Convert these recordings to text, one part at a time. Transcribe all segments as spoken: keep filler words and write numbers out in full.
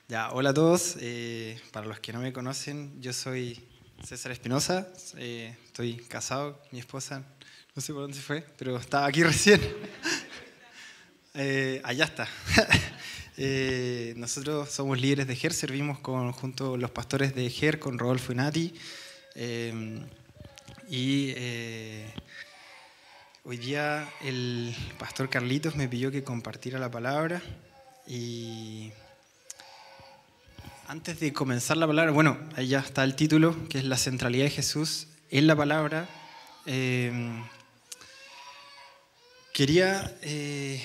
Ya, hola a todos. Eh, para los que no me conocen, yo soy César Espinosa. Eh, estoy casado, mi esposa, no sé por dónde se fue, pero estaba aquí recién. Eh, allá está. Eh, nosotros somos líderes de G E R, servimos con, junto a los pastores de G E R, con Rodolfo y Nati. Eh, y eh, hoy día el pastor Carlitos me pidió que compartiera la palabra. Y antes de comenzar la palabra, bueno, ahí ya está el título, que es la centralidad de Jesús en la palabra. Eh, quería eh,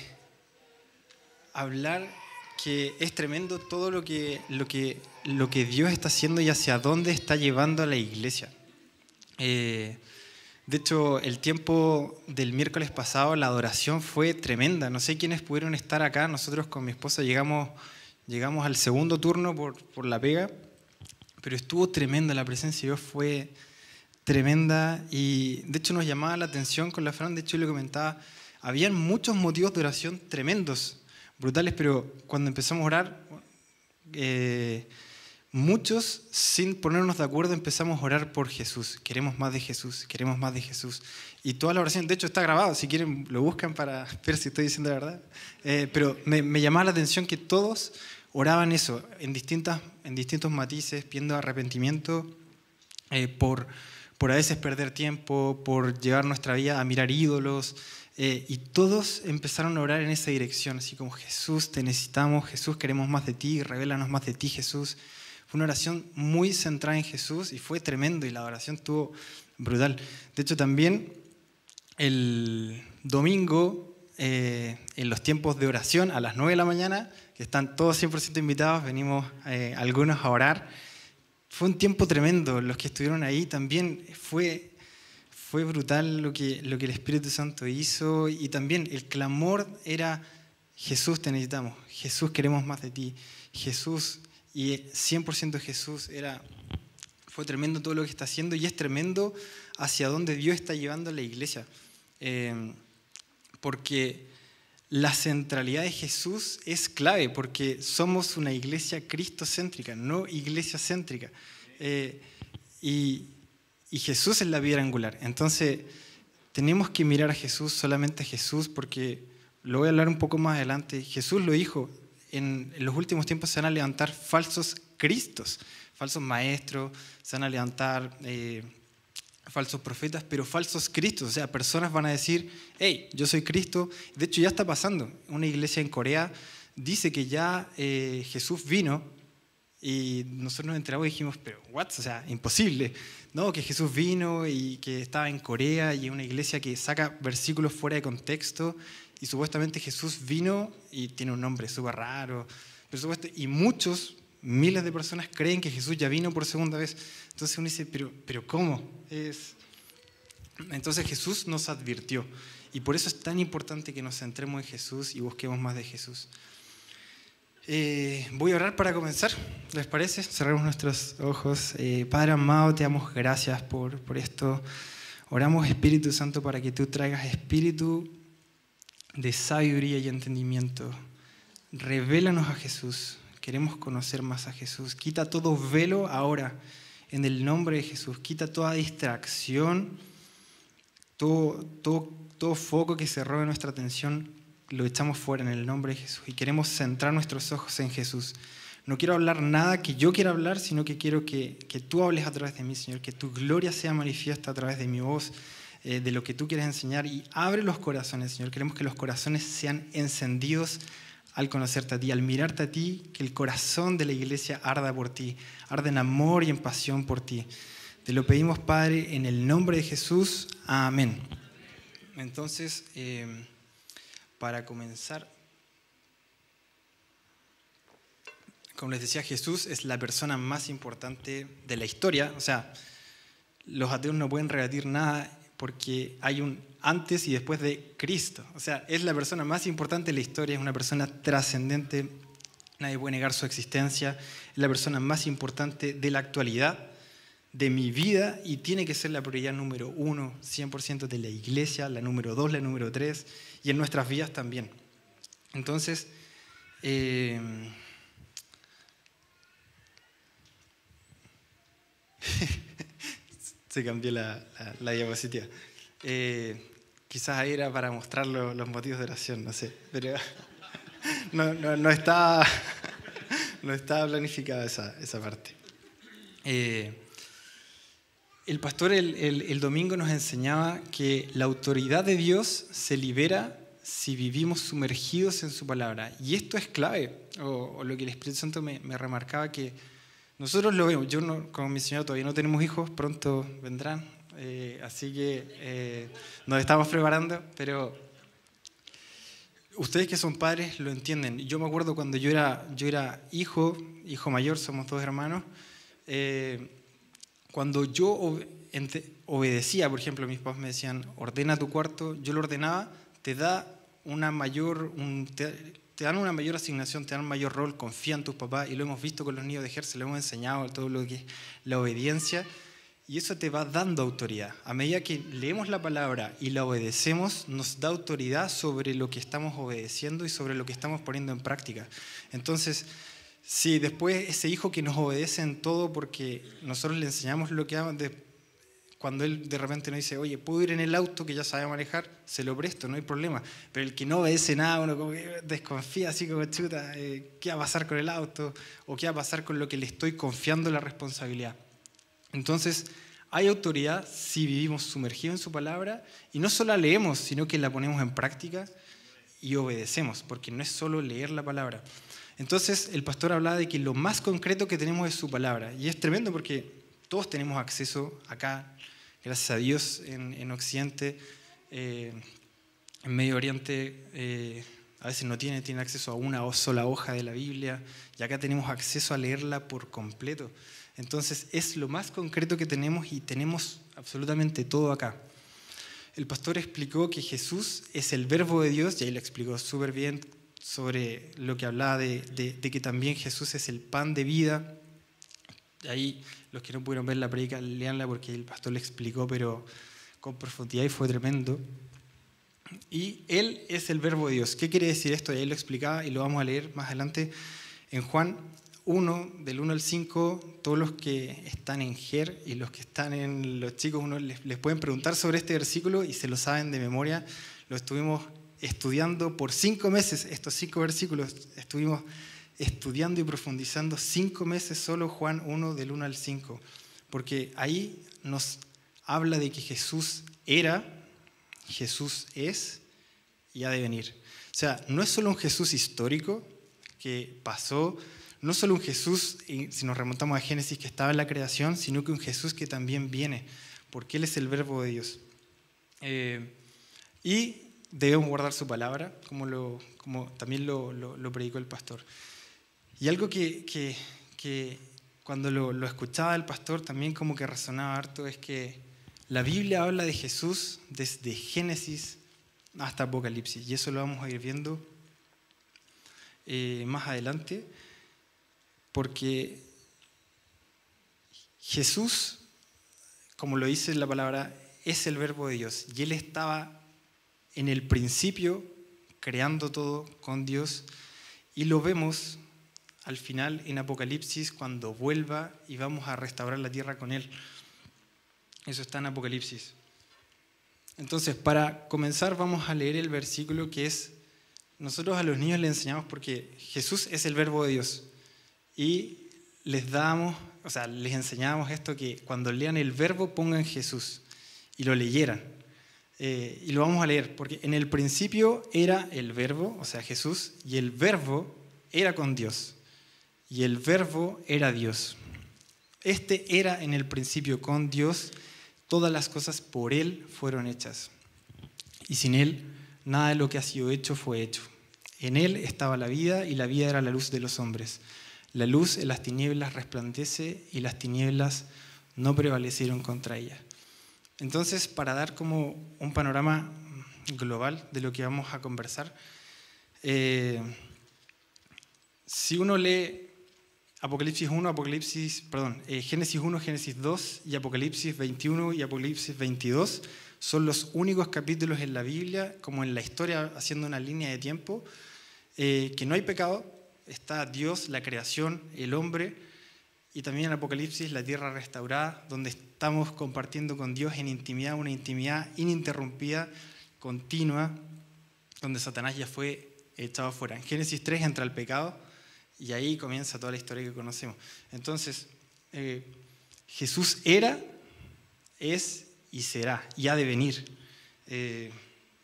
hablar que es tremendo todo lo que, lo, que, lo que Dios está haciendo y hacia dónde está llevando a la iglesia. Eh, de hecho, el tiempo del miércoles pasado, la adoración fue tremenda. No sé quiénes pudieron estar acá. Nosotros con mi esposa llegamos, llegamos al segundo turno por, por la pega. Pero estuvo tremenda, la presencia de Dios fue tremenda y de hecho nos llamaba la atención con la Fran, de hecho le comentaba, habían muchos motivos de oración tremendos, brutales, pero cuando empezamos a orar, eh, muchos sin ponernos de acuerdo empezamos a orar por Jesús, queremos más de Jesús, queremos más de Jesús. Y toda la oración, de hecho está grabado, si quieren lo buscan para ver si estoy diciendo la verdad, eh, pero me, me llamaba la atención que todos oraban eso, en, distintas, en distintos matices, pidiendo arrepentimiento eh, por, por a veces perder tiempo, por llevar nuestra vida a mirar ídolos, eh, y todos empezaron a orar en esa dirección, así como Jesús, te necesitamos, Jesús, queremos más de ti, revélanos más de ti, Jesús. Fue una oración muy centrada en Jesús y fue tremendo y la oración estuvo brutal. De hecho, también el domingo, eh, en los tiempos de oración, a las nueve de la mañana, que están todos cien por ciento invitados, venimos eh, algunos a orar. Fue un tiempo tremendo, los que estuvieron ahí también fue, fue brutal lo que, lo que el Espíritu Santo hizo y también el clamor era Jesús te necesitamos, Jesús queremos más de ti, Jesús, y cien por ciento Jesús, era, fue tremendo todo lo que está haciendo y es tremendo hacia dónde Dios está llevando a la iglesia, eh, porque la centralidad de Jesús es clave porque somos una iglesia cristocéntrica, no iglesia-céntrica. Eh, y, y Jesús es la piedra angular. Entonces, tenemos que mirar a Jesús, solamente a Jesús, porque lo voy a hablar un poco más adelante. Jesús lo dijo, en, en los últimos tiempos se van a levantar falsos cristos, falsos maestros, se van a levantar Eh, falsos profetas, pero falsos cristos, o sea, personas van a decir, hey, yo soy Cristo. De hecho ya está pasando, una iglesia en Corea dice que ya eh, Jesús vino y nosotros nos enteramos y dijimos, pero what, o sea, imposible, no, que Jesús vino y que estaba en Corea y es una iglesia que saca versículos fuera de contexto y supuestamente Jesús vino y tiene un nombre súper raro, pero supuesto, y muchos miles de personas creen que Jesús ya vino por segunda vez. Entonces uno dice, pero, pero ¿cómo? Es... Entonces Jesús nos advirtió. Y por eso es tan importante que nos centremos en Jesús y busquemos más de Jesús. Eh, voy a orar para comenzar, ¿les parece? Cerremos nuestros ojos. Eh, Padre amado, te damos gracias por, por esto. Oramos, Espíritu Santo, para que tú traigas espíritu de sabiduría y entendimiento. Revélanos a Jesús. Queremos conocer más a Jesús. Quita todo velo ahora en el nombre de Jesús. Quita toda distracción, todo, todo, todo foco que se robe nuestra atención, lo echamos fuera en el nombre de Jesús. Y queremos centrar nuestros ojos en Jesús. No quiero hablar nada que yo quiera hablar, sino que quiero que, que tú hables a través de mí, Señor. Que tu gloria sea manifiesta a través de mi voz, eh, de lo que tú quieres enseñar. Y abre los corazones, Señor. Queremos que los corazones sean encendidos al conocerte a ti, al mirarte a ti, que el corazón de la iglesia arda por ti, arda en amor y en pasión por ti. Te lo pedimos, Padre, en el nombre de Jesús. Amén. Entonces, eh, para comenzar, como les decía, Jesús es la persona más importante de la historia. O sea, los ateos no pueden rebatir nada porque hay un antes y después de Cristo. O sea, es la persona más importante de la historia, es una persona trascendente, nadie puede negar su existencia, es la persona más importante de la actualidad, de mi vida, y tiene que ser la prioridad número uno, cien por ciento de la iglesia, la número dos, la número tres, y en nuestras vidas también. Entonces, eh, Se cambió la, la, la diapositiva. Eh, quizás ahí era para mostrar lo, los motivos de oración, no sé. Pero no, no, no estaba, no estaba planificada esa, esa parte. Eh, el pastor el, el, el domingo nos enseñaba que la autoridad de Dios se libera si vivimos sumergidos en su palabra. Y esto es clave, o, o lo que el Espíritu Santo me, me remarcaba, que nosotros lo vemos. Yo, no, como mi señora, todavía no tenemos hijos, pronto vendrán, eh, así que eh, nos estamos preparando, pero ustedes que son padres lo entienden. Yo me acuerdo cuando yo era, yo era hijo, hijo mayor, somos dos hermanos, eh, cuando yo obedecía, por ejemplo, mis papás me decían, ordena tu cuarto, yo lo ordenaba, te da una mayor, un, te, te dan una mayor asignación, te dan un mayor rol, confía en tus papás, y lo hemos visto con los niños de Ejército, lo hemos enseñado todo lo que es la obediencia, y eso te va dando autoridad. A medida que leemos la palabra y la obedecemos, nos da autoridad sobre lo que estamos obedeciendo y sobre lo que estamos poniendo en práctica. Entonces, si después ese hijo que nos obedece en todo porque nosotros le enseñamos lo que haga, cuando él de repente nos dice, oye, ¿puedo ir en el auto que ya sabe manejar? Se lo presto, no hay problema. Pero el que no obedece nada, uno como que desconfía, así como chuta, eh, ¿qué va a pasar con el auto? ¿O qué va a pasar con lo que le estoy confiando la responsabilidad? Entonces, hay autoridad si vivimos sumergidos en su palabra y no solo la leemos, sino que la ponemos en práctica y obedecemos, porque no es solo leer la palabra. Entonces, el pastor hablaba de que lo más concreto que tenemos es su palabra. Y es tremendo porque todos tenemos acceso acá, gracias a Dios, en, en Occidente, eh, en Medio Oriente, eh, a veces no tiene, tiene acceso a una sola hoja de la Biblia, y acá tenemos acceso a leerla por completo. Entonces, es lo más concreto que tenemos y tenemos absolutamente todo acá. El pastor explicó que Jesús es el verbo de Dios, y ahí lo explicó súper bien, sobre lo que hablaba de, de, de que también Jesús es el pan de vida. Ahí los que no pudieron ver la predica, léanla porque el pastor le explicó, pero con profundidad, y fue tremendo. Y Él es el verbo de Dios. ¿Qué quiere decir esto? Y ahí lo explicaba y lo vamos a leer más adelante en Juan uno, del uno al cinco. Todos los que están en G E R y los que están en los chicos, uno les, les pueden preguntar sobre este versículo y se lo saben de memoria. Lo estuvimos estudiando por cinco meses, estos cinco versículos, estuvimos estudiando y profundizando cinco meses solo Juan uno, del uno al cinco, porque ahí nos habla de que Jesús era, Jesús es y ha de venir. O sea, no es solo un Jesús histórico que pasó, no es solo un Jesús, si nos remontamos a Génesis, que estaba en la creación, sino que un Jesús que también viene, porque Él es el verbo de Dios. Eh, y debemos guardar su palabra, como, lo, como también lo, lo, lo predicó el pastor. Y algo que, que, que cuando lo, lo escuchaba el pastor también como que resonaba harto es que la Biblia habla de Jesús desde Génesis hasta Apocalipsis, y eso lo vamos a ir viendo eh, más adelante, porque Jesús, como lo dice la palabra, es el verbo de Dios, y Él estaba en el principio creando todo con Dios, y lo vemos al final en Apocalipsis cuando vuelva y vamos a restaurar la tierra con Él. Eso está en Apocalipsis. Entonces, para comenzar vamos a leer el versículo que es, nosotros a los niños les enseñamos porque Jesús es el verbo de Dios, y les damos, o sea, les enseñamos esto, que cuando lean el verbo pongan Jesús y lo leyeran. Eh, y lo vamos a leer, porque en el principio era el verbo, o sea, Jesús, y el verbo era con Dios, y el verbo era Dios. Este era en el principio con Dios, todas las cosas por Él fueron hechas, y sin Él nada de lo que ha sido hecho fue hecho. En Él estaba la vida, y la vida era la luz de los hombres. La luz en las tinieblas resplandece, y las tinieblas no prevalecieron contra ella. Entonces, para dar como un panorama global de lo que vamos a conversar, eh, si uno lee Apocalipsis uno, Apocalipsis, perdón, eh, Génesis uno, Génesis dos y Apocalipsis veintiuno y Apocalipsis veintidós, son los únicos capítulos en la Biblia, como en la historia, haciendo una línea de tiempo, eh, que no hay pecado, está Dios, la creación, el hombre, y también en Apocalipsis la tierra restaurada, donde estamos compartiendo con Dios en intimidad, una intimidad ininterrumpida, continua, donde Satanás ya fue echado fuera. En Génesis tres entra el pecado y ahí comienza toda la historia que conocemos. Entonces, eh, Jesús era, es y será, y ha de venir. Eh,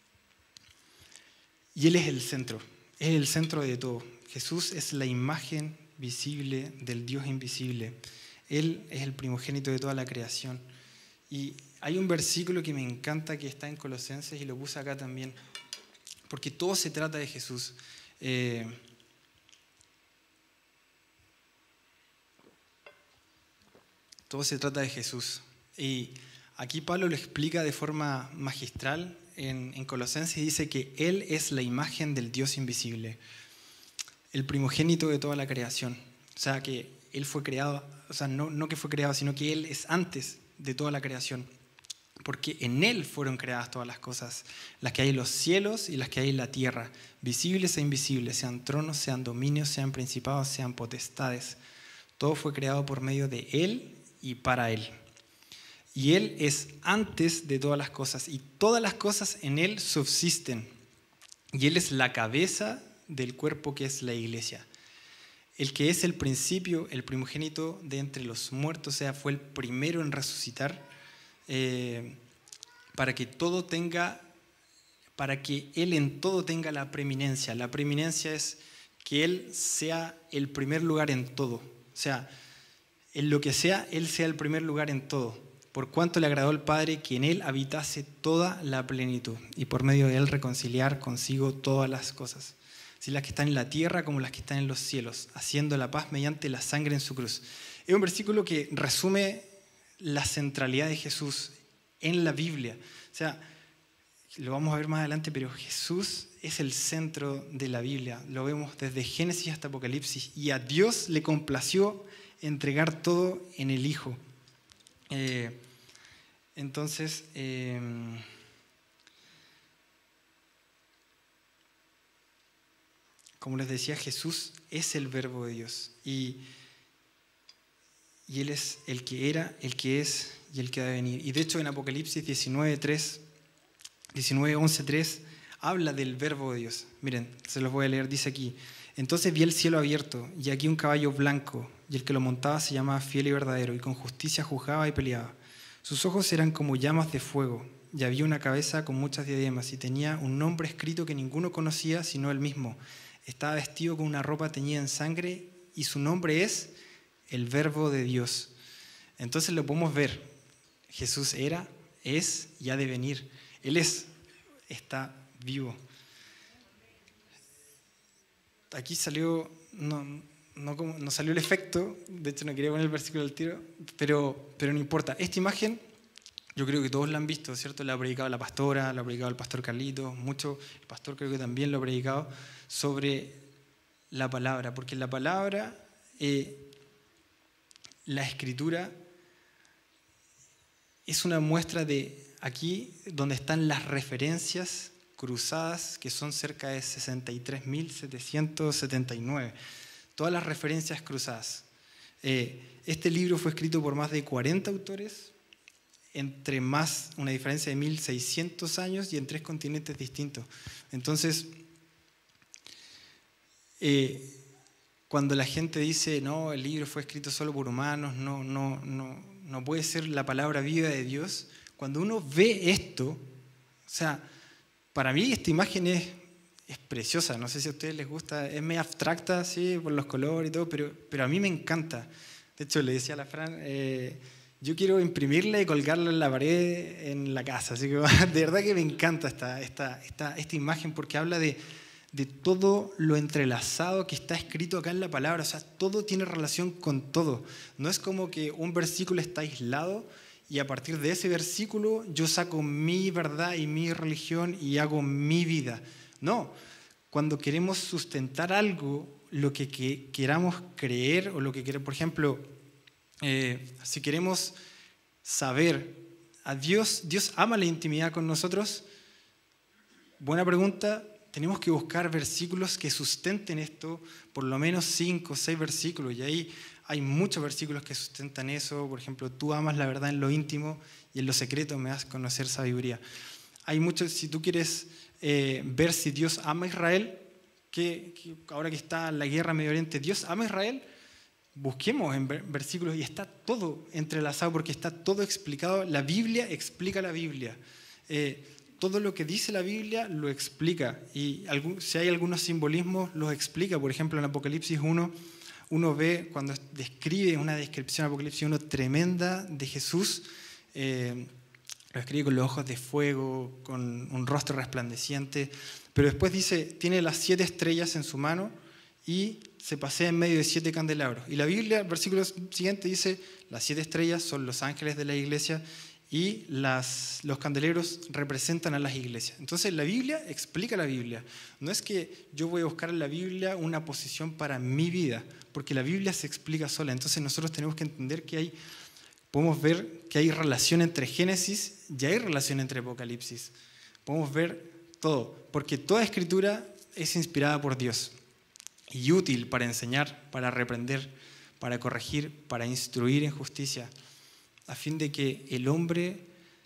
y Él es el centro, es el centro de todo. Jesús es la imagen visible del Dios invisible. Él es el primogénito de toda la creación. Y hay un versículo que me encanta que está en Colosenses y lo puse acá también, porque todo se trata de Jesús. Eh, todo se trata de Jesús. Y aquí Pablo lo explica de forma magistral en, en Colosenses y dice que Él es la imagen del Dios invisible, el primogénito de toda la creación. O sea, que Él fue creado, o sea, no, no que fue creado, sino que Él es antes de toda la creación. Porque en Él fueron creadas todas las cosas, las que hay en los cielos y las que hay en la tierra, visibles e invisibles, sean tronos, sean dominios, sean principados, sean potestades. Todo fue creado por medio de Él y para Él. Y Él es antes de todas las cosas, y todas las cosas en Él subsisten. Y Él es la cabeza del cuerpo que es la iglesia. El que es el principio, el primogénito de entre los muertos, o sea, fue el primero en resucitar, eh, para que todo tenga, para que Él en todo tenga la preeminencia. La preeminencia es que Él sea el primer lugar en todo. O sea, en lo que sea, Él sea el primer lugar en todo. Por cuanto le agradó al Padre que en Él habitase toda la plenitud, y por medio de Él reconciliar consigo todas las cosas, así las que están en la tierra como las que están en los cielos, haciendo la paz mediante la sangre en su cruz. Es un versículo que resume la centralidad de Jesús en la Biblia. O sea, lo vamos a ver más adelante, pero Jesús es el centro de la Biblia. Lo vemos desde Génesis hasta Apocalipsis. Y a Dios le complació entregar todo en el Hijo. Eh, entonces, eh, como les decía, Jesús es el Verbo de Dios. Y, y Él es el que era, el que es y el que ha de venir. Y de hecho en Apocalipsis diecinueve, tres, diecinueve, once, tres habla del Verbo de Dios. Miren, se los voy a leer, dice aquí: entonces vi el cielo abierto y aquí un caballo blanco, y el que lo montaba se llamaba Fiel y Verdadero, y con justicia juzgaba y peleaba. Sus ojos eran como llamas de fuego, y había una cabeza con muchas diademas, y tenía un nombre escrito que ninguno conocía sino él mismo. Estaba vestido con una ropa teñida en sangre, y su nombre es el Verbo de Dios. Entonces lo podemos ver. Jesús era, es y ha de venir. Él es, está vivo. Aquí salió, no, no, no salió el efecto, de hecho no quería poner el versículo del tiro, pero, pero no importa. Esta imagen, yo creo que todos la han visto, ¿cierto? La ha predicado la pastora, la ha predicado el pastor Carlito, mucho, el pastor creo que también lo ha predicado, sobre la palabra, porque la palabra, eh, la escritura, es una muestra de aquí donde están las referencias cruzadas, que son cerca de sesenta y tres mil setecientos setenta y nueve. Todas las referencias cruzadas. Eh, este libro fue escrito por más de cuarenta autores, entre más una diferencia de mil seiscientos años y en tres continentes distintos. Entonces, eh, cuando la gente dice, no, el libro fue escrito solo por humanos, no, no, no, no puede ser la palabra viva de Dios, cuando uno ve esto, o sea, para mí esta imagen es, es preciosa, no sé si a ustedes les gusta, es medio abstracta, sí, por los colores y todo, pero, pero a mí me encanta. De hecho, le decía a la Fran, eh, yo quiero imprimirla y colgarla en la pared en la casa, así que de verdad que me encanta esta, esta, esta, esta imagen, porque habla de, de todo lo entrelazado que está escrito acá en la palabra, o sea, todo tiene relación con todo. No es como que un versículo está aislado y a partir de ese versículo yo saco mi verdad y mi religión y hago mi vida. No, cuando queremos sustentar algo, lo que, que queramos creer o lo que queremos, por ejemplo, eh, si queremos saber a Dios, Dios ama la intimidad con nosotros. Buena pregunta, tenemos que buscar versículos que sustenten esto, por lo menos cinco o seis versículos, y ahí hay muchos versículos que sustentan eso. Por ejemplo, tú amas la verdad en lo íntimo y en lo secreto me das conocer sabiduría. Hay muchos, si tú quieres eh, ver si Dios ama a Israel, que, que ahora que está la guerra en Medio Oriente, ¿Dios ama a Israel? Busquemos en versículos y está todo entrelazado porque está todo explicado. La Biblia explica la Biblia. Eh, todo lo que dice la Biblia lo explica. Y algún, si hay algunos simbolismos, los explica. Por ejemplo, en Apocalipsis uno, uno ve cuando describe una descripción en Apocalipsis uno tremenda de Jesús. Eh, lo escribe con los ojos de fuego, con un rostro resplandeciente. Pero después dice, tiene las siete estrellas en su mano y se pasea en medio de siete candelabros. Y la Biblia, el versículo siguiente dice, las siete estrellas son los ángeles de la iglesia y las, los candeleros representan a las iglesias. Entonces la Biblia explica la Biblia. No es que yo voy a buscar en la Biblia una posición para mi vida, porque la Biblia se explica sola. Entonces nosotros tenemos que entender que hay, podemos ver que hay relación entre Génesis y hay relación entre Apocalipsis. Podemos ver todo, porque toda escritura es inspirada por Dios y útil para enseñar, para reprender, para corregir, para instruir en justicia, a fin de que el hombre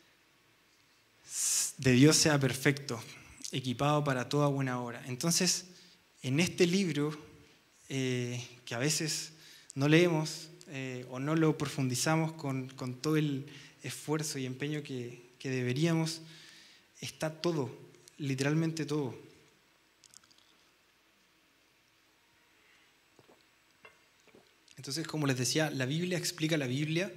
de Dios sea perfecto, equipado para toda buena obra. Entonces, en este libro, eh, que a veces no leemos eh, o no lo profundizamos con, con todo el esfuerzo y empeño que, que deberíamos, está todo, literalmente todo. Entonces, como les decía, la Biblia explica la Biblia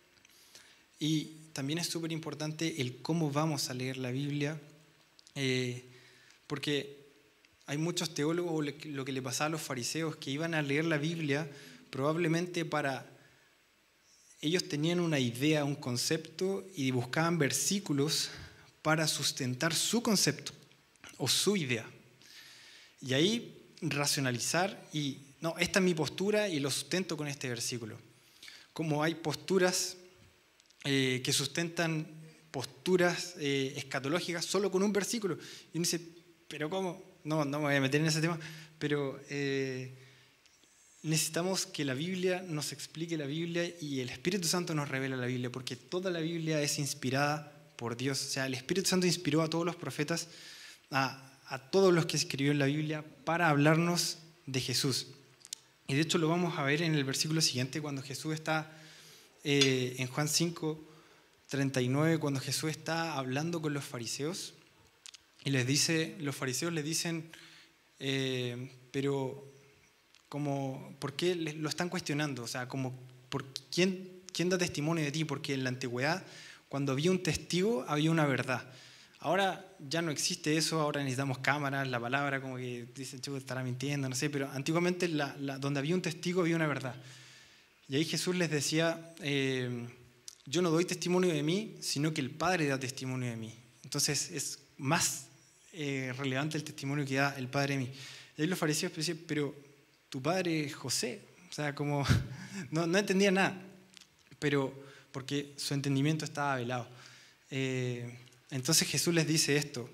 y también es súper importante el cómo vamos a leer la Biblia, eh, porque hay muchos teólogos, lo que le pasaba a los fariseos, que iban a leer la Biblia probablemente para... Ellos tenían una idea, un concepto y buscaban versículos para sustentar su concepto o su idea. Y ahí racionalizar y... No, esta es mi postura y lo sustento con este versículo. Como hay posturas eh, que sustentan posturas eh, escatológicas solo con un versículo. Y uno dice, ¿pero cómo? No, no me voy a meter en ese tema, pero eh, necesitamos que la Biblia nos explique la Biblia y el Espíritu Santo nos revela la Biblia, porque toda la Biblia es inspirada por Dios. O sea, el Espíritu Santo inspiró a todos los profetas, a, a todos los que escribió en la Biblia, para hablarnos de Jesús. Y de hecho lo vamos a ver en el versículo siguiente, cuando Jesús está eh, en Juan cinco, treinta y nueve, cuando Jesús está hablando con los fariseos y les dice, los fariseos le dicen, eh, pero como, ¿por qué lo están cuestionando? O sea, como, ¿por quién, quién da testimonio de ti? Porque en la antigüedad, cuando había un testigo, había una verdad. Ahora ya no existe eso, ahora necesitamos cámaras, la palabra como que dicen, chico, estará mintiendo, no sé, pero antiguamente la, la, donde había un testigo había una verdad. Y ahí Jesús les decía, eh, yo no doy testimonio de mí, sino que el Padre da testimonio de mí. Entonces es más eh, relevante el testimonio que da el Padre de mí. Y ahí los fariseos decían, pero tu padre es José, o sea, como no, no entendía nada, pero porque su entendimiento estaba velado. Eh, Entonces Jesús les dice esto: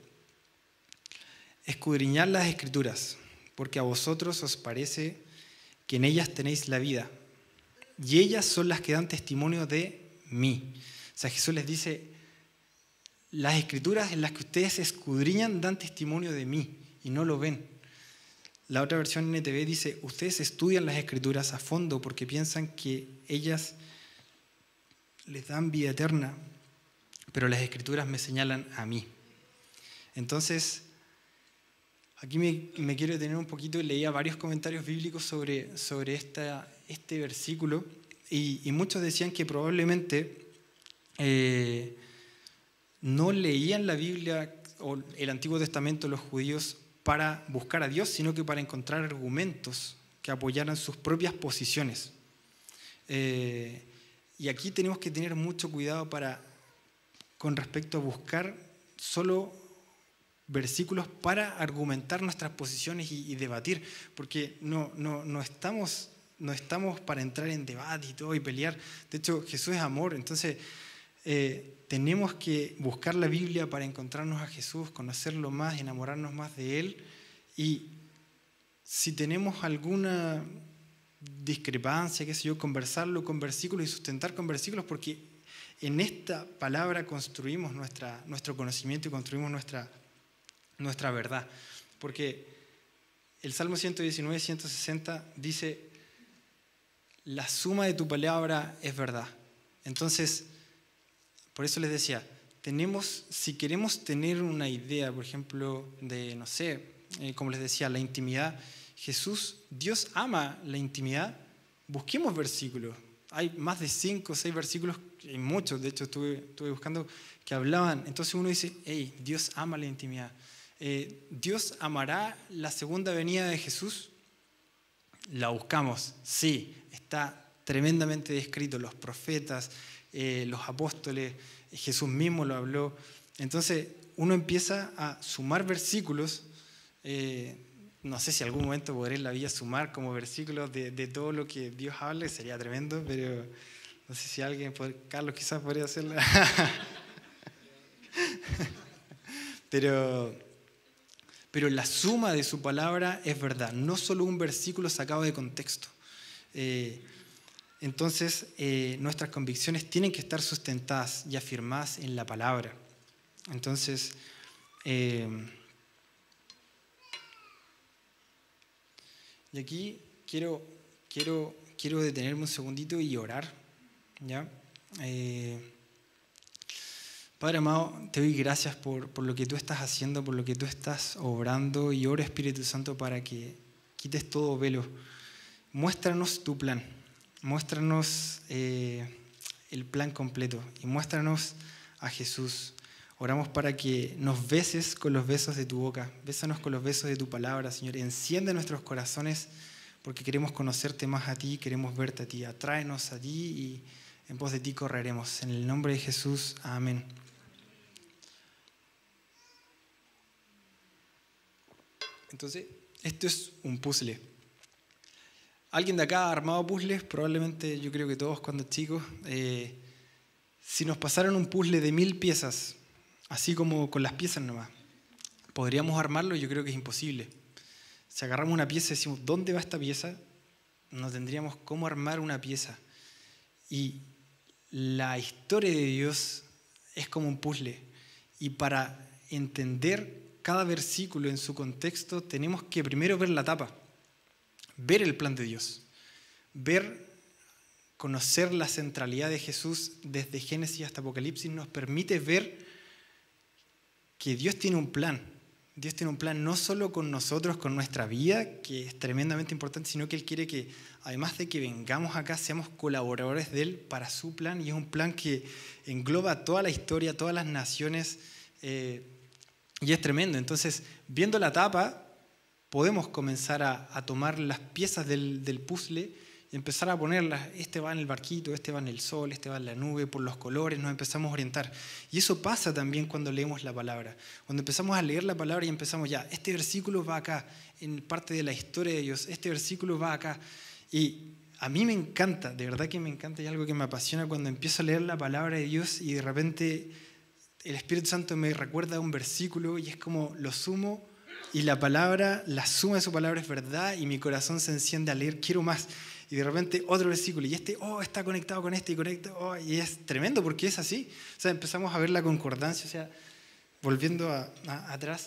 escudriñad las Escrituras, porque a vosotros os parece que en ellas tenéis la vida, y ellas son las que dan testimonio de mí. O sea, Jesús les dice, las Escrituras en las que ustedes escudriñan dan testimonio de mí, y no lo ven. La otra versión N T V dice, ustedes estudian las Escrituras a fondo porque piensan que ellas les dan vida eterna, pero las Escrituras me señalan a mí. Entonces, aquí me, me quiero detener un poquito y leía varios comentarios bíblicos sobre, sobre esta, este versículo y, y muchos decían que probablemente eh, no leían la Biblia o el Antiguo Testamento los judíos para buscar a Dios, sino que para encontrar argumentos que apoyaran sus propias posiciones. Eh, y aquí tenemos que tener mucho cuidado para... con respecto a buscar solo versículos para argumentar nuestras posiciones y, y debatir, porque no, no, no, estamos, no estamos para entrar en debate y todo y pelear. De hecho, Jesús es amor, entonces eh, tenemos que buscar la Biblia para encontrarnos a Jesús, conocerlo más, enamorarnos más de Él, y si tenemos alguna discrepancia, qué sé yo, conversarlo con versículos y sustentar con versículos, porque en esta palabra construimos nuestra, nuestro conocimiento y construimos nuestra, nuestra verdad. Porque el Salmo ciento diecinueve, ciento sesenta dice: la suma de tu palabra es verdad. Entonces, por eso les decía, tenemos, si queremos tener una idea, por ejemplo, de, no sé, eh, como les decía, la intimidad, Jesús, Dios ama la intimidad, busquemos versículos. Hay más de cinco o seis versículos, hay muchos, de hecho estuve, estuve buscando, que hablaban. Entonces uno dice, hey, Dios ama la intimidad. Eh, ¿Dios amará la segunda venida de Jesús? La buscamos, sí, está tremendamente descrito, los profetas, eh, los apóstoles, Jesús mismo lo habló. Entonces uno empieza a sumar versículos, eh, no sé si algún momento podré en la vida sumar como versículos de, de todo lo que Dios hable, sería tremendo, pero no sé si alguien, Carlos quizás podría hacerlo. pero, pero la suma de su palabra es verdad, no solo un versículo sacado de contexto. Eh, entonces, eh, nuestras convicciones tienen que estar sustentadas y afirmadas en la palabra. Entonces, eh, y aquí quiero, quiero, quiero detenerme un segundito y orar, ¿ya? Eh, Padre amado, te doy gracias por, por lo que tú estás haciendo, por lo que tú estás obrando, y oro, Espíritu Santo, para que quites todo velo. Muéstranos tu plan, muéstranos eh, el plan completo y muéstranos a Jesús. Oramos para que nos beses con los besos de tu boca, bésanos con los besos de tu palabra, Señor. Enciende nuestros corazones porque queremos conocerte más a ti, queremos verte a ti. Atráenos a ti y en pos de ti correremos. En el nombre de Jesús, amén. Entonces, esto es un puzzle. ¿Alguien de acá ha armado puzzles? Probablemente, yo creo que todos cuando chicos. Eh, si nos pasaran un puzzle de mil piezas, así como con las piezas nomás, ¿podríamos armarlo? Yo creo que es imposible. Si agarramos una pieza y decimos, ¿dónde va esta pieza? No tendríamos cómo armar una pieza. Y la historia de Dios es como un puzzle. Y para entender cada versículo en su contexto, tenemos que primero ver la tapa, ver el plan de Dios, ver, conocer la centralidad de Jesús desde Génesis hasta Apocalipsis, nos permite ver que Dios tiene un plan. Dios tiene un plan no solo con nosotros, con nuestra vida, que es tremendamente importante, sino que Él quiere que, además de que vengamos acá, seamos colaboradores de Él para su plan, y es un plan que engloba toda la historia, todas las naciones, eh, y es tremendo. Entonces, viendo la tapa, podemos comenzar a, a tomar las piezas del, del puzzle y empezar a ponerlas. Este va en el barquito, este va en el sol, este va en la nube, por los colores nos empezamos a orientar. Y eso pasa también cuando leemos la palabra. Cuando empezamos a leer la palabra y empezamos ya, este versículo va acá, en parte de la historia de Dios, este versículo va acá. Y a mí me encanta, de verdad que me encanta, y algo que me apasiona cuando empiezo a leer la palabra de Dios y de repente el Espíritu Santo me recuerda un versículo y es como lo sumo, y la palabra, la suma de su palabra es verdad, y mi corazón se enciende a leer, quiero más. Y de repente otro versículo, y este, oh, está conectado con este, y conecta, oh, y es tremendo porque es así. O sea, empezamos a ver la concordancia, o sea, volviendo a, a, atrás,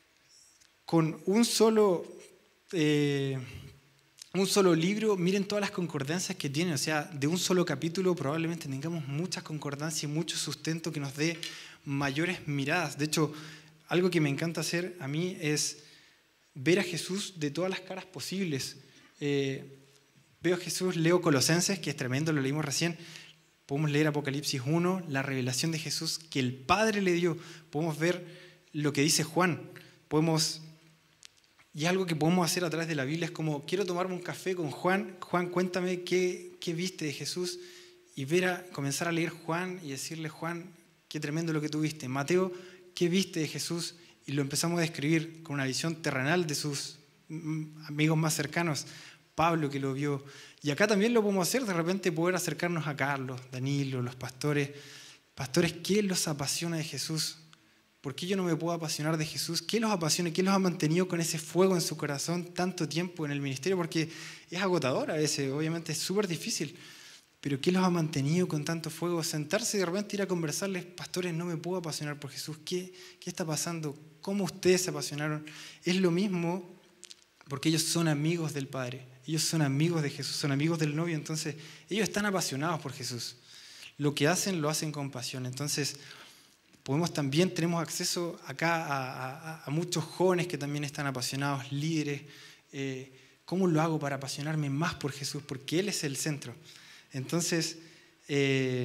con un solo, eh, un solo libro, miren todas las concordancias que tiene. O sea, de un solo capítulo probablemente tengamos muchas concordancias y mucho sustento que nos dé mayores miradas. De hecho, algo que me encanta hacer a mí es ver a Jesús de todas las caras posibles. Eh, veo a Jesús, leo Colosenses, que es tremendo, lo leímos recién. Podemos leer Apocalipsis uno, la revelación de Jesús que el Padre le dio. Podemos ver lo que dice Juan. Podemos, y algo que podemos hacer a través de la Biblia es como, quiero tomarme un café con Juan. Juan, cuéntame qué, qué viste de Jesús. Y ver a, comenzar a leer Juan y decirle, Juan, qué tremendo lo que tú viste. Mateo, ¿qué viste de Jesús? Y lo empezamos a describir con una visión terrenal de sus amigos más cercanos. Pablo, que lo vio. Y acá también lo podemos hacer, de repente poder acercarnos a Carlos, Danilo, los pastores. Pastores, ¿qué los apasiona de Jesús? ¿Por qué yo no me puedo apasionar de Jesús? ¿Qué los apasiona? ¿Qué los ha mantenido con ese fuego en su corazón tanto tiempo en el ministerio? Porque es agotador a veces, obviamente es súper difícil. Pero ¿qué los ha mantenido con tanto fuego? Sentarse y de repente ir a conversarles, pastores, no me puedo apasionar por Jesús. ¿Qué, qué está pasando? ¿Cómo ustedes se apasionaron? Es lo mismo porque ellos son amigos del Padre. Ellos son amigos de Jesús, son amigos del novio. Entonces, ellos están apasionados por Jesús. Lo que hacen, lo hacen con pasión. Entonces, podemos también, tenemos acceso acá a, a, a muchos jóvenes que también están apasionados, líderes. Eh, ¿Cómo lo hago para apasionarme más por Jesús? Porque Él es el centro. Entonces, eh,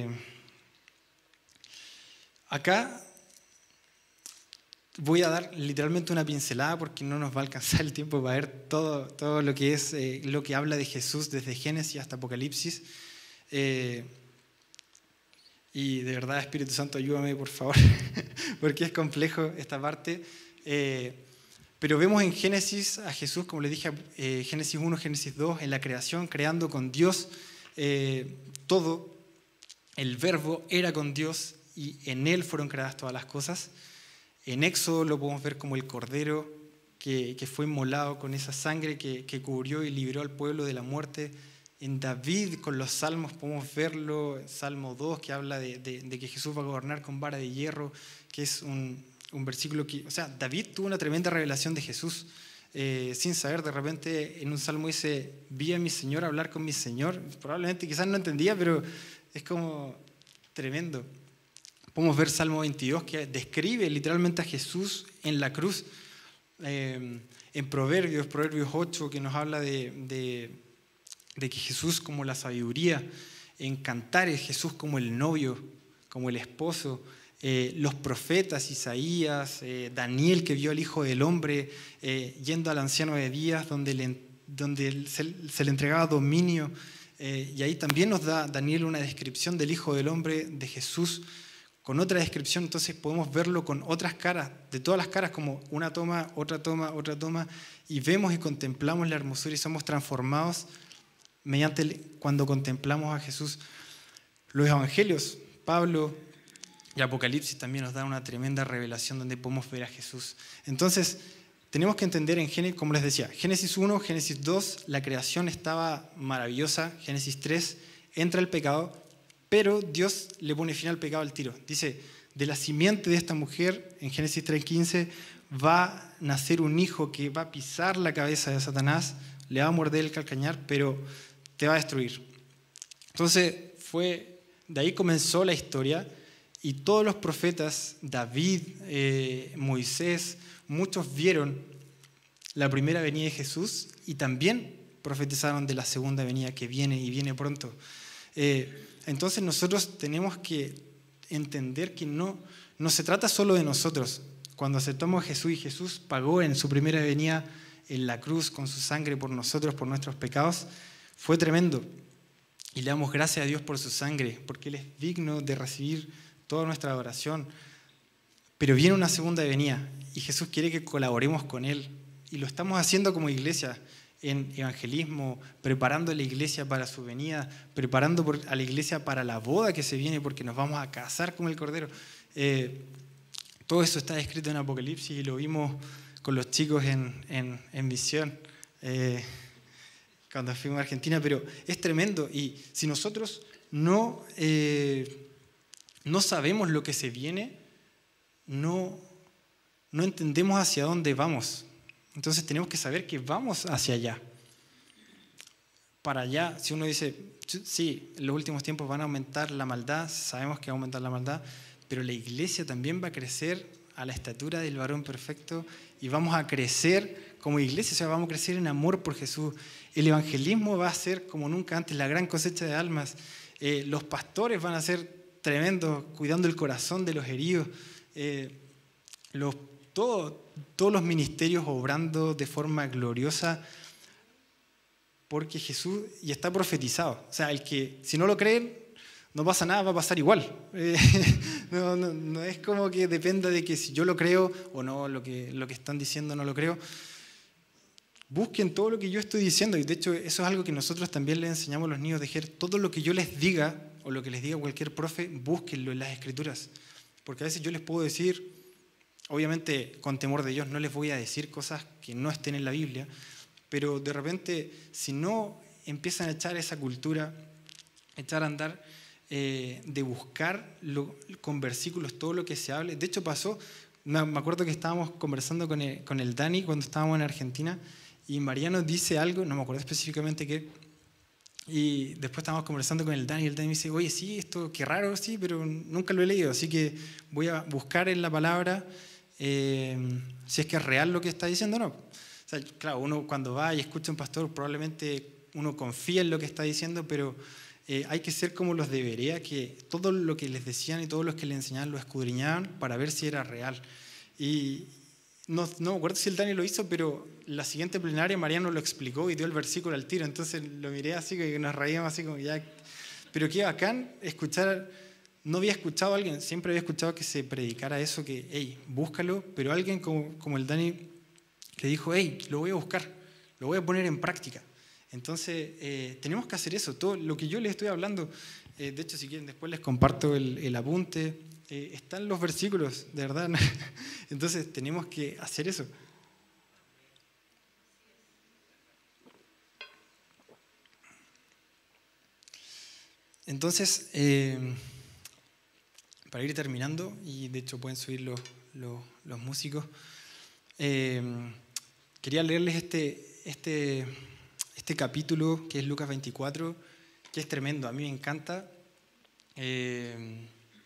acá voy a dar literalmente una pincelada porque no nos va a alcanzar el tiempo para ver todo, todo lo que es eh, lo que habla de Jesús desde Génesis hasta Apocalipsis. Eh, Y de verdad, Espíritu Santo, ayúdame, por favor, porque es complejo esta parte. Eh, pero vemos en Génesis a Jesús, como le dije, eh, Génesis uno, Génesis dos, en la creación, creando con Dios eh, todo. El verbo era con Dios y en Él fueron creadas todas las cosas. En Éxodo lo podemos ver como el cordero que, que fue inmolado con esa sangre que, que cubrió y libró al pueblo de la muerte. En David, con los salmos, podemos verlo, Salmo dos, que habla de, de, de que Jesús va a gobernar con vara de hierro, que es un, un versículo que... O sea, David tuvo una tremenda revelación de Jesús, eh, sin saber, de repente en un salmo dice, vi a mi Señor hablar con mi Señor. Probablemente quizás no entendía, pero es como tremendo. Podemos ver Salmo veintidós, que describe literalmente a Jesús en la cruz. Eh, en Proverbios, Proverbios ocho, que nos habla de... de de que Jesús como la sabiduría, en Cantares Jesús como el novio, como el esposo, eh, los profetas, Isaías, eh, Daniel que vio al Hijo del Hombre eh, yendo al anciano de días donde, le, donde se, se le entregaba dominio, eh, y ahí también nos da Daniel una descripción del Hijo del Hombre, de Jesús, con otra descripción. Entonces podemos verlo con otras caras, de todas las caras, como una toma, otra toma, otra toma, y vemos y contemplamos la hermosura y somos transformados mediante el, cuando contemplamos a Jesús. Los evangelios, Pablo y Apocalipsis también nos dan una tremenda revelación donde podemos ver a Jesús. Entonces, tenemos que entender en Génesis, como les decía, Génesis uno, Génesis dos, la creación estaba maravillosa. Génesis tres, entra el pecado, pero Dios le pone fin al pecado al tiro. Dice, de la simiente de esta mujer, en Génesis tres quince, va a nacer un hijo que va a pisar la cabeza de Satanás, le va a morder el calcañar, pero te va a destruir. Entonces, fue, de ahí comenzó la historia y todos los profetas, David, eh, Moisés, muchos vieron la primera venida de Jesús y también profetizaron de la segunda venida que viene y viene pronto. Eh, entonces nosotros tenemos que entender que no, no se trata solo de nosotros. Cuando aceptamos a Jesús y Jesús pagó en su primera venida en la cruz con su sangre por nosotros, por nuestros pecados, fue tremendo. Y le damos gracias a Dios por su sangre, porque Él es digno de recibir toda nuestra adoración. Pero viene una segunda venida y Jesús quiere que colaboremos con Él. Y lo estamos haciendo como iglesia, en evangelismo, preparando a la iglesia para su venida, preparando a la iglesia para la boda que se viene, porque nos vamos a casar con el Cordero. Eh, todo eso está escrito en Apocalipsis y lo vimos con los chicos en, en, en Visión. Eh, cuando fuimos a Argentina, pero es tremendo. Y si nosotros no, eh, no sabemos lo que se viene, no, no entendemos hacia dónde vamos. Entonces tenemos que saber que vamos hacia allá. Para allá, si uno dice, sí, en los últimos tiempos van a aumentar la maldad, sabemos que va a aumentar la maldad, pero la iglesia también va a crecer a la estatura del varón perfecto y vamos a crecer como iglesia, o sea, vamos a crecer en amor por Jesús. El evangelismo va a ser como nunca antes, la gran cosecha de almas. Eh, los pastores van a ser tremendos, cuidando el corazón de los heridos. Eh, los, todo, todos los ministerios obrando de forma gloriosa, porque Jesús ya está profetizado. O sea, el que, si no lo creen, no pasa nada, va a pasar igual. Eh, no, no, no es como que dependa de que si yo lo creo o no, lo que, lo que están diciendo no lo creo. Busquen todo lo que yo estoy diciendo, y de hecho eso es algo que nosotros también les enseñamos a los niños de Ger. Todo lo que yo les diga o lo que les diga cualquier profe, búsquenlo en las Escrituras, porque a veces yo les puedo decir obviamente con temor de Dios no les voy a decir cosas que no estén en la Biblia, pero de repente si no empiezan a echar esa cultura, echar a andar eh, de buscar lo, con versículos todo lo que se hable. De hecho pasó, me acuerdo que estábamos conversando con el, con el Dani cuando estábamos en Argentina y Mariano dice algo, no me acuerdo específicamente qué, y después estábamos conversando con el Dani y el Dani me dice, oye, sí, esto qué raro, sí, pero nunca lo he leído, así que voy a buscar en la palabra eh, si es que es real lo que está diciendo o no. O sea, claro, uno cuando va y escucha a un pastor probablemente uno confía en lo que está diciendo, pero eh, hay que ser como los de Berea, que todo lo que les decían y todos los que les enseñaban lo escudriñaban para ver si era real. Y no, no me acuerdo si el Dani lo hizo, pero la siguiente plenaria Mariano lo explicó y dio el versículo al tiro, entonces lo miré así que nos reíamos así como ya. Pero qué bacán escuchar, no había escuchado a alguien, siempre había escuchado que se predicara eso, que hey, búscalo, pero alguien como, como el Dani que dijo, hey, lo voy a buscar, lo voy a poner en práctica. Entonces, eh, tenemos que hacer eso. Todo lo que yo les estoy hablando, eh, de hecho, si quieren, después les comparto el, el apunte. Eh, están los versículos, de verdad. Entonces, tenemos que hacer eso. Entonces, eh, para ir terminando, y de hecho pueden subir los, los, los músicos, eh, quería leerles este... este Este capítulo, que es Lucas veinticuatro, que es tremendo, a mí me encanta, eh,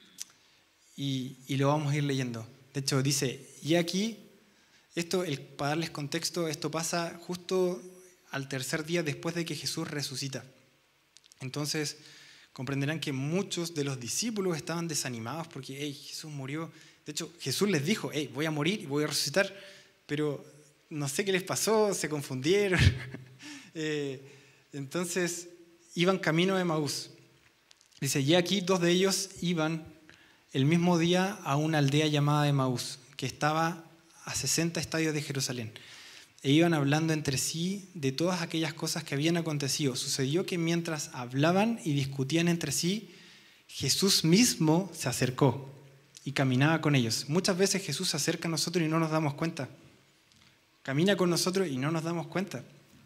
y, y lo vamos a ir leyendo. De hecho, dice, y aquí, esto, el, para darles contexto, esto pasa justo al tercer día después de que Jesús resucita. Entonces, comprenderán que muchos de los discípulos estaban desanimados porque, hey, Jesús murió. De hecho, Jesús les dijo, hey, voy a morir y voy a resucitar, pero no sé qué les pasó, se confundieron. Eh, entonces iban camino a Emaús. Dice, y aquí dos de ellos iban el mismo día a una aldea llamada Emaús, que estaba a sesenta estadios de Jerusalén. E iban hablando entre sí de todas aquellas cosas que habían acontecido. Sucedió que mientras hablaban y discutían entre sí, Jesús mismo se acercó y caminaba con ellos. Muchas veces Jesús se acerca a nosotros y no nos damos cuenta. Camina con nosotros y no nos damos cuenta.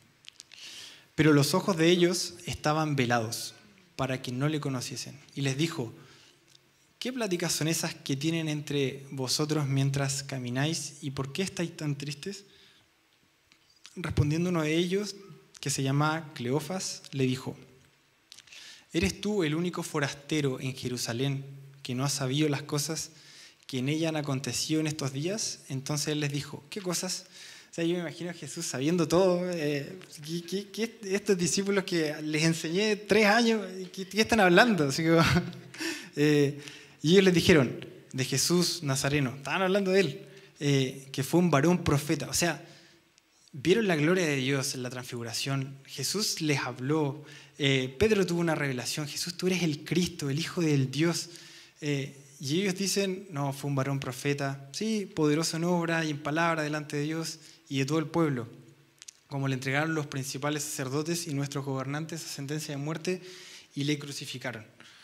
Pero los ojos de ellos estaban velados para que no le conociesen. Y les dijo, ¿qué pláticas son esas que tienen entre vosotros mientras camináis? ¿Y por qué estáis tan tristes? Respondiendo uno de ellos, que se llamaba Cleofas, le dijo, ¿eres tú el único forastero en Jerusalén que no ha sabido las cosas que en ella han acontecido en estos días? Entonces él les dijo, ¿qué cosas? O sea, yo me imagino a Jesús sabiendo todo. Eh, ¿qué, qué, qué, estos discípulos que les enseñé tres años, ¿qué, qué están hablando? Así que, eh, y ellos les dijeron, de Jesús Nazareno, estaban hablando de él, eh, que fue un varón profeta. O sea, vieron la gloria de Dios en la transfiguración. Jesús les habló. Eh, Pedro tuvo una revelación. Jesús, tú eres el Cristo, el Hijo del Dios. Eh, y ellos dicen, no, fue un varón profeta. Sí, poderoso en obra y en palabra delante de Dios y de todo el pueblo, como le entregaron los principales sacerdotes y nuestros gobernantes a sentencia de muerte y le crucificaron.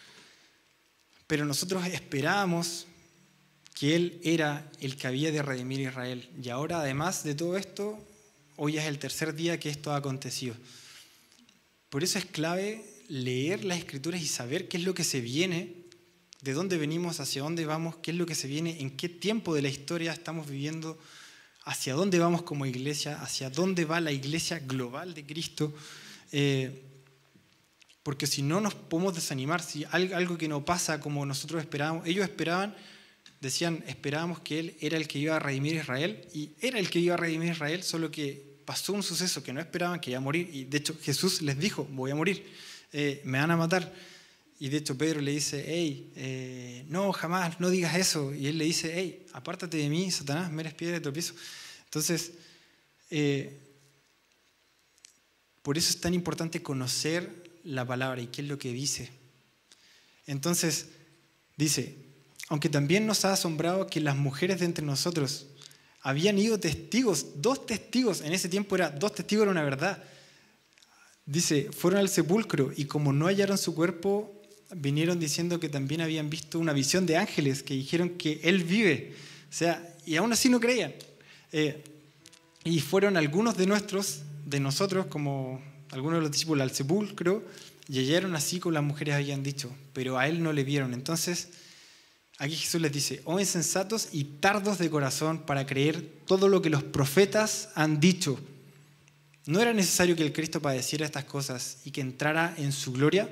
Pero nosotros esperábamos que Él era el que había de redimir a Israel. Y ahora, además de todo esto, hoy es el tercer día que esto ha acontecido. Por eso es clave leer las Escrituras y saber qué es lo que se viene, de dónde venimos, hacia dónde vamos, qué es lo que se viene, en qué tiempo de la historia estamos viviendo, hacia dónde vamos como iglesia, hacia dónde va la iglesia global de Cristo, eh, porque si no nos podemos desanimar, si algo que no pasa como nosotros esperábamos, ellos esperaban, decían, esperábamos que Él era el que iba a redimir a Israel, y era el que iba a redimir a Israel, solo que pasó un suceso que no esperaban, que iba a morir, y de hecho Jesús les dijo, voy a morir, eh, me van a matar. Y de hecho Pedro le dice, hey, eh, no, jamás, no digas eso. Y él le dice, hey, apártate de mí, Satanás, me eres piedra de tropiezo. Entonces, eh, por eso es tan importante conocer la palabra y qué es lo que dice. Entonces, dice, aunque también nos ha asombrado que las mujeres de entre nosotros habían ido testigos, dos testigos, en ese tiempo era, dos testigos era una verdad. Dice, fueron al sepulcro y como no hallaron su cuerpo, vinieron diciendo que también habían visto una visión de ángeles que dijeron que Él vive. O sea, y aún así no creían. Eh, y fueron algunos de nuestros, de nosotros, como algunos de los discípulos al sepulcro, y hallaron así como las mujeres habían dicho, pero a él no le vieron. Entonces, aquí Jesús les dice, oh insensatos y tardos de corazón para creer todo lo que los profetas han dicho. ¿No era necesario que el Cristo padeciera estas cosas y que entrara en su gloria?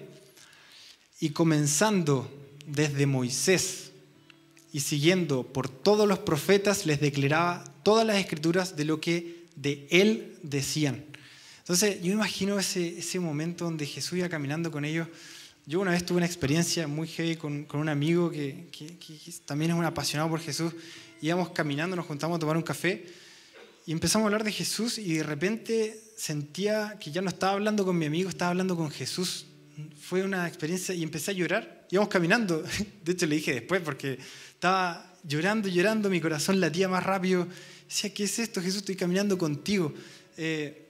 Y comenzando desde Moisés y siguiendo por todos los profetas, les declaraba todas las escrituras de lo que de él decían. Entonces, yo me imagino ese, ese momento donde Jesús iba caminando con ellos. Yo una vez tuve una experiencia muy heavy con, con un amigo que, que, que también es un apasionado por Jesús. Íbamos caminando, nos juntamos a tomar un café y empezamos a hablar de Jesús y de repente sentía que ya no estaba hablando con mi amigo, estaba hablando con Jesús. Fue una experiencia y empecé a llorar. Íbamos caminando, de hecho le dije después porque estaba llorando, llorando, mi corazón latía más rápido. Decía, ¿qué es esto, Jesús? Estoy caminando contigo. Eh,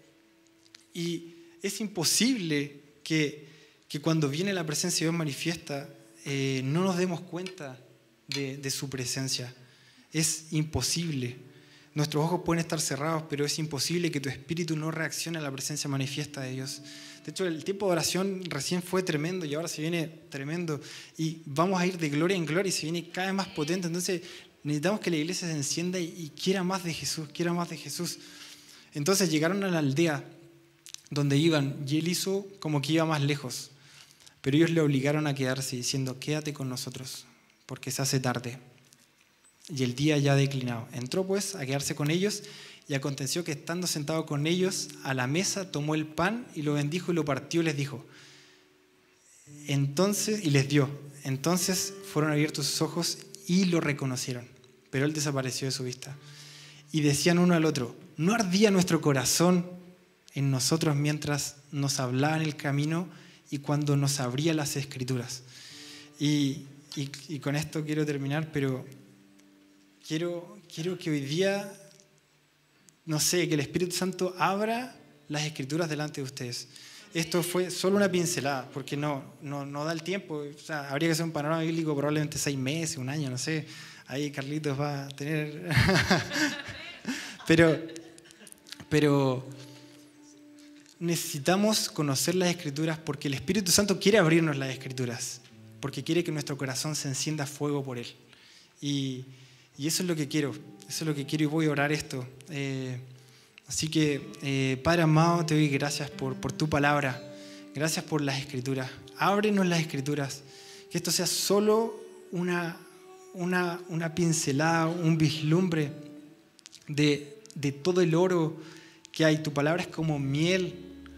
y es imposible que, que cuando viene la presencia de Dios manifiesta, eh, no nos demos cuenta de, de su presencia. Es imposible. Nuestros ojos pueden estar cerrados, pero es imposible que tu espíritu no reaccione a la presencia manifiesta de Dios. De hecho, el tiempo de oración recién fue tremendo y ahora se viene tremendo. Y vamos a ir de gloria en gloria y se viene cada vez más potente. Entonces, necesitamos que la iglesia se encienda y, y quiera más de Jesús, quiera más de Jesús. Entonces llegaron a la aldea donde iban y él hizo como que iba más lejos. Pero ellos le obligaron a quedarse diciendo, quédate con nosotros, porque se hace tarde. Y el día ya ha declinado. Entró pues a quedarse con ellos y aconteció que estando sentado con ellos a la mesa tomó el pan y lo bendijo y lo partió y les dijo. Entonces, y les dio. Entonces fueron abiertos sus ojos y lo reconocieron. Pero él desapareció de su vista. Y decían uno al otro, ¿no ardía nuestro corazón en nosotros mientras nos hablaba en el camino y cuando nos abría las Escrituras? Y, y, y con esto quiero terminar, pero quiero, quiero que hoy día, no sé, que el Espíritu Santo abra las Escrituras delante de ustedes. Esto fue solo una pincelada, porque no, no, no da el tiempo. O sea, habría que hacer un panorama bíblico probablemente seis meses, un año, no sé. Ahí Carlitos va a tener... pero, pero necesitamos conocer las Escrituras porque el Espíritu Santo quiere abrirnos las Escrituras, porque quiere que nuestro corazón se encienda a fuego por Él. Y, y eso es lo que quiero, eso es lo que quiero y voy a orar esto. Eh, así que, eh, Padre amado, te doy gracias por, por tu palabra, gracias por las Escrituras. Ábrenos las Escrituras, que esto sea solo una, una, una pincelada, un vislumbre de, de todo el oro que hay. Tu palabra es como miel,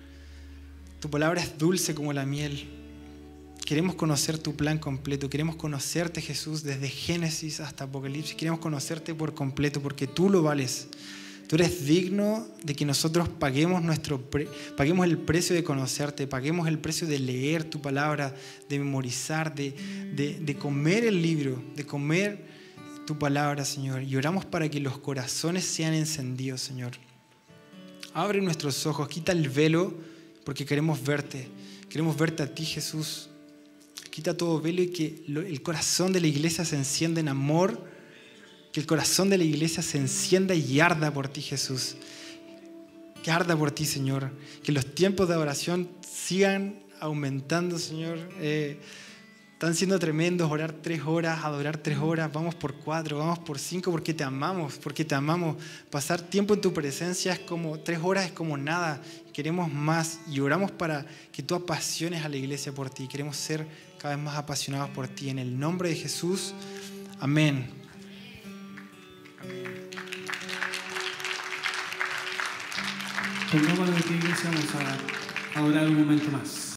tu palabra es dulce como la miel. Queremos conocer tu plan completo, queremos conocerte, Jesús, desde Génesis hasta Apocalipsis. Queremos conocerte por completo porque tú lo vales. Tú eres digno de que nosotros paguemos, nuestro pre- paguemos el precio de conocerte, paguemos el precio de leer tu palabra, de memorizar, de, de, de comer el libro, de comer tu palabra, Señor. Y oramos para que los corazones sean encendidos, Señor. Abre nuestros ojos, quita el velo porque queremos verte. Queremos verte a ti, Jesús. Quita todo velo y que el corazón de la iglesia se encienda en amor, que el corazón de la iglesia se encienda y arda por ti, Jesús. Que arda por ti, Señor. Que los tiempos de adoración sigan aumentando, Señor. Eh, están siendo tremendos, orar tres horas, adorar tres horas, vamos por cuatro, vamos por cinco, porque te amamos, porque te amamos. Pasar tiempo en tu presencia es como, tres horas es como nada. Queremos más y oramos para que tú apasiones a la iglesia por ti. Queremos ser cada vez más apasionados por ti. En el nombre de Jesús, amén. Pongámonos de pie, iglesia, vamos a, a orar un momento más.